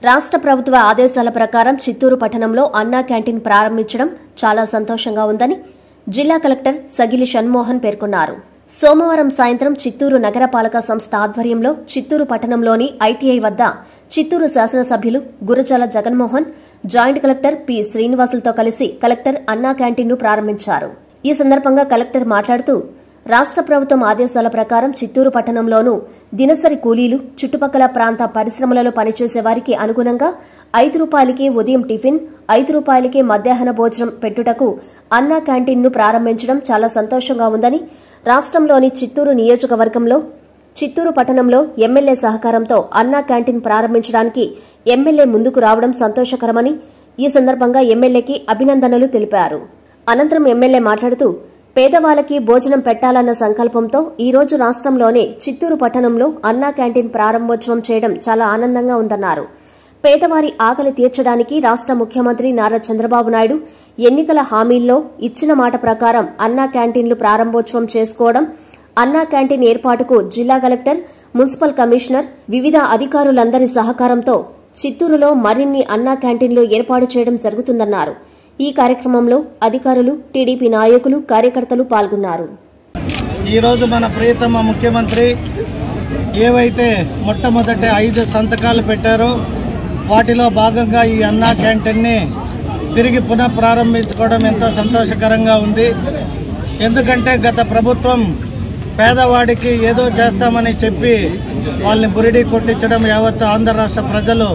రాష్ట్ర ప్రభుత్వ ఆదేశాల ప్రకారం చిత్తూరు పట్టణంలో అన్నా క్యాంటీన్ ప్రారంభించడం చాలా సంతోషంగా ఉందని జిల్లా కలెక్టర్ సగిలి షణ్మోహన్ పేర్కొన్నారు. సోమవారం సాయంత్రం చిత్తూరు నగరపాలక సంస్థ ఆధ్వర్యంలో చిత్తూరు పట్టణంలోని ఐటీఐ వద్ద చిత్తూరు శాసనసభ్యులు Gurajala Jaganmohan, joint collector P శ్రీనివాసులతో కలిసి కలెక్టర్ అన్నా క్యాంటీన్ను ప్రారంభించారు. ఈ సందర్భంగా కలెక్టర్ మాట్లాడుతూ రాష్ట్ర ప్రభుత్వం ఆదేశాల ప్రకారం చిత్తూరు పట్టణంలోనూ దినసరి కూలీలు, చుట్టుపక్కల ప్రాంత పరిశ్రమలలో పనిచేసే వారికి అనుగుణంగా ₹5కే ఉదయం టిఫిన్, ₹5కే మధ్యాహ్న భోజనం పెట్టుటకు అన్నా క్యాంటీన్ను ప్రారంభించడం చాలా సంతోషంగా ఉందని, రాష్ట్రంలోని చిత్తూరు నియోజకవర్గంలో చిత్తూరు పట్టణంలో ఎమ్మెల్యే సహకారంతో అన్నా క్యాంటీన్ ప్రారంభించడానికి ఎమ్మెల్యే ముందుకు రావడం సంతోషకరమని, ఈ సందర్భంగా ఎమ్మెల్యేకి అభినందనలు తెలిపారు. అనంతరం ఎమ్మెల్యే మాట్లాడుతూ పేదవాళ్లకి భోజనం పెట్టాలన్న సంకల్పంతో ఈ రోజు రాష్ట్రంలోనే చిత్తూరు పట్టణంలో అన్నా క్యాంటీన్ ప్రారంభోత్సవం చేయడం చాలా ఆనందంగా ఉందన్నారు. పేదవారి ఆకలి తీర్చడానికి రాష్ట్ర ముఖ్యమంత్రి నారా చంద్రబాబు నాయుడు ఎన్నికల హామీల్లో ఇచ్చిన మాట ప్రకారం అన్నా క్యాంటీన్లు ప్రారంభోత్సవం చేసుకోవడం, అన్నా క్యాంటీన్ ఏర్పాటుకు జిల్లా కలెక్టర్, మున్సిపల్ కమిషనర్, వివిధ అధికారులందరి సహకారంతో చిత్తూరులో మరిన్ని అన్నా క్యాంటీన్లు ఏర్పాటు చేయడం జరుగుతుందన్నారు. ఈ కార్యక్రమంలో అధికారులు, టీడీపీ నాయకులు, కార్యకర్తలు పాల్గొన్నారు. ఈ రోజు మన ప్రియతమ ముఖ్యమంత్రి ఏవైతే మొట్టమొదటి 5 సంతకాలు పెట్టారో వాటిలో భాగంగా ఈ అన్నా క్యాంటీన్ని తిరిగి పునః ప్రారంభించుకోవడం ఎంతో సంతోషకరంగా ఉంది. ఎందుకంటే గత ప్రభుత్వం పేదవాడికి ఏదో చేస్తామని చెప్పి వాళ్ళని బురిడి కొట్టించడం యావత్ ఆంధ్ర రాష్ట్ర ప్రజలు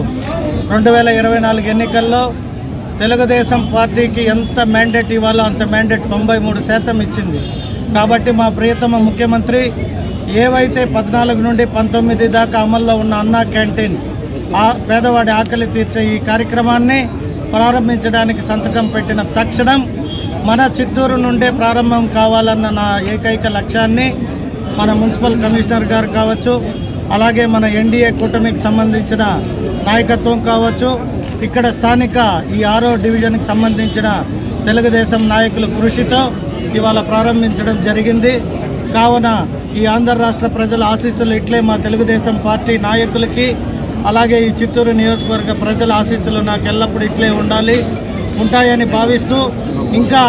2024 ఎన్నికల్లో తెలుగుదేశం పార్టీకి ఎంత మ్యాండేట్ ఇవ్వాలో అంత మ్యాండేట్ 93% ఇచ్చింది. కాబట్టి మా ప్రియతమ ముఖ్యమంత్రి ఏవైతే 14 నుండి 19 దాకా అమల్లో ఉన్న అన్నా క్యాంటీన్ పేదవాడి ఆకలి తీర్చే ఈ కార్యక్రమాన్ని ప్రారంభించడానికి సంతకం పెట్టిన తక్షణం మన చిత్తూరు నుండే ప్రారంభం కావాలన్న నా ఏకైక లక్ష్యాన్ని మన మున్సిపల్ కమిషనర్ గారు కావచ్చు, అలాగే మన ఎన్డీఏ కూటమికి సంబంధించిన నాయకత్వం కావచ్చు, ఇక్కడ స్థానిక ఈ 6వ డివిజన్కి సంబంధించిన తెలుగుదేశం నాయకుల కృషితో ఇవాళ ప్రారంభించడం జరిగింది. కావున ఈ ఆంధ్ర రాష్ట్ర ప్రజల ఆశీస్సులు ఇట్లే మా తెలుగుదేశం పార్టీ నాయకులకి, అలాగే ఈ చిత్తూరు నియోజకవర్గ ప్రజల ఆశీస్సులు నాకు ఎల్లప్పుడూ ఇట్లే ఉంటాయని భావిస్తూ ఇంకా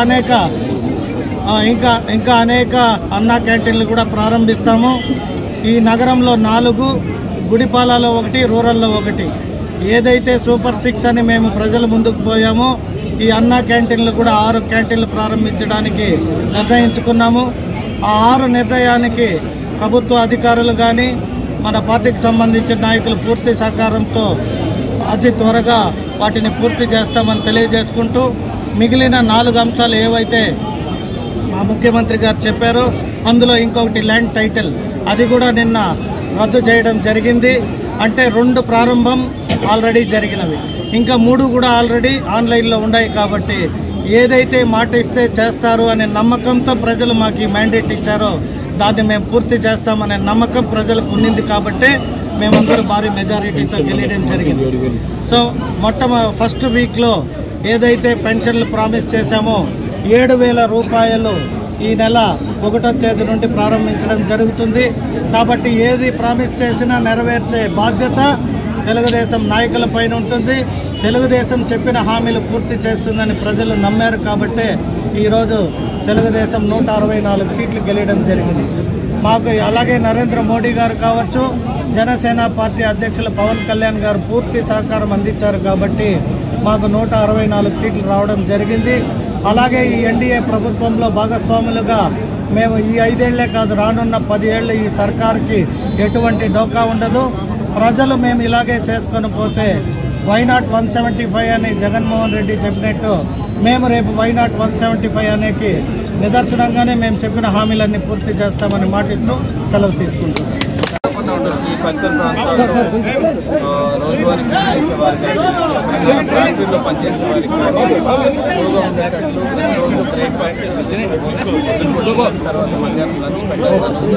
అనేక అన్నా క్యాంటీన్లు కూడా ప్రారంభిస్తాము. ఈ నగరంలో 4, గుడిపాలలో 1, రూరల్లో 1. ఏదైతే సూపర్ 6 అని మేము ప్రజల ముందుకు పోయామో ఈ అన్నా క్యాంటీన్లు కూడా 6 క్యాంటీన్లు ప్రారంభించడానికి నిర్ణయించుకున్నాము. ఆ 6 నిర్ణయానికి ప్రభుత్వ అధికారులు కానీ మన పార్టీకి సంబంధించిన నాయకులు పూర్తి సహకారంతో అతి త్వరగా వాటిని పూర్తి చేస్తామని తెలియజేసుకుంటూ, మిగిలిన 4 అంశాలు ఏవైతే మా ముఖ్యమంత్రి గారు చెప్పారో అందులో ఇంకొకటి ల్యాండ్ టైటిల్, అది కూడా నిన్న రద్దు చేయడం జరిగింది. అంటే 2 ప్రారంభం ఆల్రెడీ జరిగినవి, ఇంకా 3 కూడా ఆల్రెడీ ఆన్లైన్లో ఉన్నాయి. కాబట్టి ఏదైతే మాట ఇస్తే చేస్తారు అనే నమ్మకంతో ప్రజలు మాకు ఈ మ్యాండేట్ ఇచ్చారో దాన్ని మేము పూర్తి చేస్తామనే నమ్మకం ప్రజలకు ఉన్నింది. కాబట్టే మేమందరూ భారీ మెజారిటీతో గెలియడం జరిగింది. సో ఫస్ట్ వీక్లో ఏదైతే పెన్షన్లు ప్రామిస్ చేశామో 7,000 రూపాయలు ఈ నెల 1వ తేదీ నుండి ప్రారంభించడం జరుగుతుంది. కాబట్టి ఏది ప్రామిస్ చేసినా నెరవేర్చే బాధ్యత తెలుగుదేశం నాయకుల పైన ఉంటుంది. తెలుగుదేశం చెప్పిన హామీలు పూర్తి చేస్తుందని ప్రజలు నమ్మారు. కాబట్టే ఈరోజు తెలుగుదేశం 164 సీట్లు గెలవడం జరిగింది. మాకు అలాగే నరేంద్ర మోడీ గారు కావచ్చు, జనసేన పార్టీ అధ్యక్షులు పవన్ కళ్యాణ్ గారు పూర్తి సహకారం అందించారు. కాబట్టి మాకు 164 సీట్లు రావడం జరిగింది. అలాగే ఈ ఎన్డీఏ ప్రభుత్వంలో భాగస్వాములుగా మేము ఈ 5 ఏళ్లే కాదు, రానున్న 10 ఏళ్ళు ఈ సర్కార్కి ఎటువంటి డోకా ఉండదు. ప్రజలు మేము ఇలాగే చేసుకొని పోతే వైనాట్ 175 అని జగన్మోహన్ రెడ్డి చెప్పినట్టు మేము రేపు వైనాట్ 175 అనేకి నిదర్శనంగానే మేము చెప్పిన హామీలన్నీ పూర్తి చేస్తామని మాటిస్తూ సెలవు తీసుకుంటాం. ఈ పరిసర ప్రాంతాల్లో రోజువారీ చేసే వారికి, ఫ్యాక్టరీలో పనిచేసే వారికి ఎక్కువగా ఉండేటట్లు రోజు బ్రేక్ఫాస్ట్, తర్వాత మధ్యాహ్నం లంచ్ పెట్టాలి.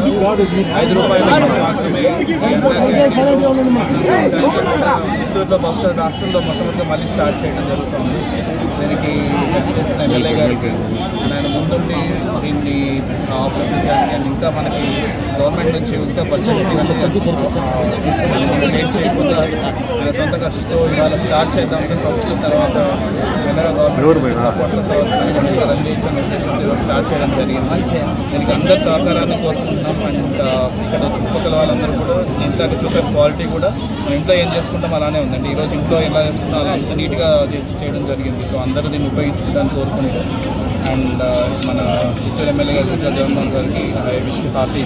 ₹5 మాత్రమే. చిత్తూరులో బహుశా రాష్ట్రంలో మొట్టమొదటి మళ్ళీ స్టార్ట్ చేయడం జరుగుతుంది. దీనికి చేసిన ఎమ్మెల్యే గారికి ఆయన ముందుండి దీన్ని ఆఫీసర్స్ ఇంకా మనకి గవర్నమెంట్ నుంచి ఇంకా పర్చేస్ లేట్ చేయకుండా ఆయన సొంత ఖర్చుతో ఇవాళ స్టార్ట్ చేద్దాం సార్ ఫస్ట్, తర్వాత మెల్లగా గవర్నమెంట్ సపోర్ట్ సార్ అందించిన ఉద్దేశంతో స్టార్ట్ చేయడం జరిగింది. దీనికి అందరి సహకారాన్ని కోరుకుంటున్నాం. అండ్ ఇక్కడ చుట్టుపక్కల వాళ్ళందరూ కూడా ఇంట్లో చూసారు క్వాలిటీ కూడా ఇంట్లో ఏం చేసుకుంటాం అలానే ఉందండి. ఈరోజు ఇంట్లో ఎలా చేసుకుంటాం అలా అంత నీట్గా చేయడం జరిగింది. సో అందరూ దీన్ని ఉపయోగించుకుంటానికి కోరుకుంటాం. అండ్ మన చిత్తూరు ఎమ్మెల్యే గారు జగన్మోహన్ గారికి ఐ విష్ హార్టీ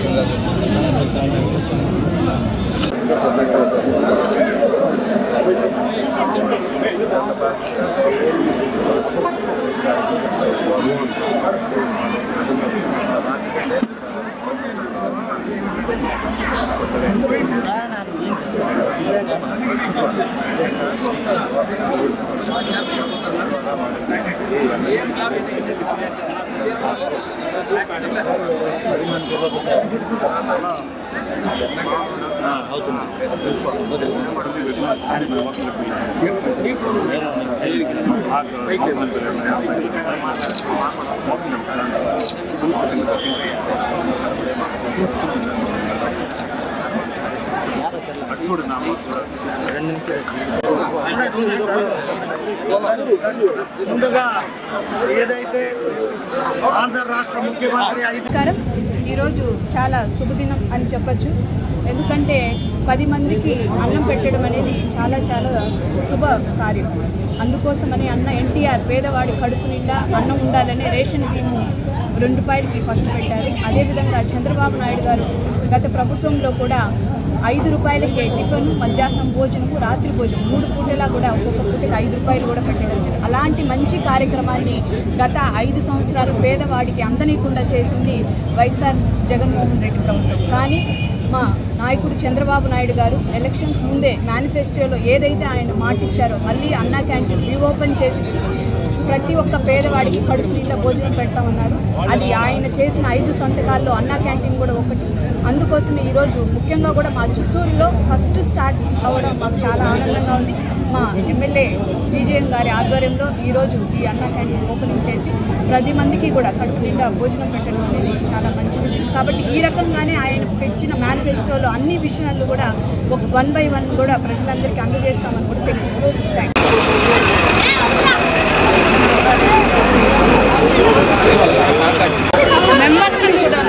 ముందుగా ఏదైతే ఆంధ్ర రాష్ట్ర ముఖ్యమంత్రి ఈరోజు చాలా శుభదినం అని చెప్పచ్చు. ఎందుకంటే 10 మందికి అన్నం పెట్టడం అనేది చాలా చాలా శుభ కార్యం. అందుకోసమని అన్న ఎన్టీఆర్ పేదవాడి కడుపు నిండా అన్నం ఉండాలని రేషన్ బియ్యం ₹2కి ఫస్ట్ పెట్టారు. అదేవిధంగా చంద్రబాబు నాయుడు గారు గత ప్రభుత్వంలో కూడా ₹5కే టిఫిన్, మధ్యాహ్నం భోజనము, రాత్రి భోజనం 3 పూటలా కూడా ఒక్కొక్క పూటకి ₹5 కూడా పెట్టడం జరిగింది. అలాంటి మంచి కార్యక్రమాన్ని గత 5 సంవత్సరాలు పేదవాడికి అందనీయకుండా చేసింది వైఎస్ఆర్ జగన్మోహన్ రెడ్డి ప్రభుత్వం. కానీ మా నాయకుడు చంద్రబాబు నాయుడు గారు ఎలక్షన్స్ ముందే మేనిఫెస్టోలో ఏదైతే ఆయన మాటిచ్చారో మళ్ళీ అన్నా క్యాంటీన్ రీఓపెన్ చేసి ప్రతి ఒక్క పేదవాడికి కడుపు నిండా భోజనం పెడతామన్నారు. అది ఆయన చేసిన 5 సంతకాల్లో అన్నా క్యాంటీన్ కూడా ఒకటి. అందుకోసమే ఈరోజు ముఖ్యంగా కూడా మా చిత్తూరులో ఫస్ట్ స్టార్ట్ అవ్వడం మాకు చాలా ఆనందంగా ఉంది. మా ఎమ్మెల్యే జీజీఎన్ గారి ఆధ్వర్యంలో ఈరోజు ఈ అన్నా క్యాంటీన్ ఓపెనింగ్ చేసి 10 మందికి కూడా కడుపు నిండా భోజనం పెట్టడం అనేది చాలా మంచి విషయం. కాబట్టి ఈ రకంగానే ఆయన పెట్టిన మేనిఫెస్టోలో అన్ని విషయాలు కూడా ఒక 1 by 1 కూడా ప్రజలందరికీ అందజేస్తామని కూడా తెలియదు. మెంబర్స్ కూడా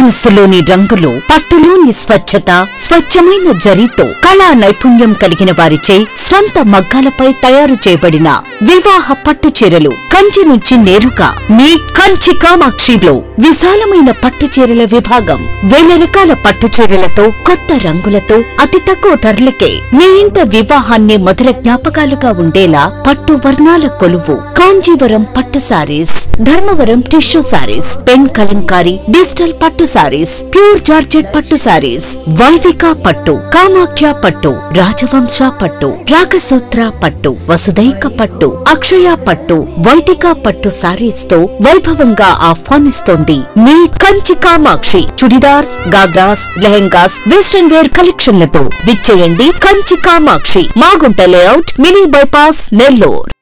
మనసులోని రంగులు, పట్టులోని స్వచ్ఛత, స్వచ్ఛమైన జరీతో కళా నైపుణ్యం కలిగిన వారిచే స్వంత మగ్గాలపై తయారు చేయబడిన వివాహ పట్టు చీరలు కంచి నుంచి నేరుగా మీ కంచి కామాక్షిలో విశాలమైన పట్టు చీరల విభాగం. వేల రకాల పట్టు చీరలతో, కొత్త రంగులతో, అతి తక్కువ ధరలకే మీ ఇంట వివాహాన్ని మధుర జ్ఞాపకాలుగా ఉండేలా పట్టు వర్ణాల కొలువు కాంజీవరం పట్టు saris, Dharmavaram tissue saris, pen Kalamkari, digital పట్టు సారీస్, ప్యూర్ జార్జెట్ పట్టు సారీస్, వైవిక పట్టు, కామాఖ్య పట్టు, రాజవంశ పట్టు, రాగసూత్ర పట్టు, వసుదైక పట్టు, అక్షయ పట్టు, వైదిక పట్టు సారీస్ తో వైభవంగా ఆహ్వానిస్తోంది మీ కంచి కామాక్షి. చుడిదార్స్, గాగ్రాస్, లెహెంగాస్, వెస్టర్న్ వేర్ కలెక్షన్లతో విచ్చేయండి Kanchi Kamakshi, Magunta layout, mini bypass, Nellore.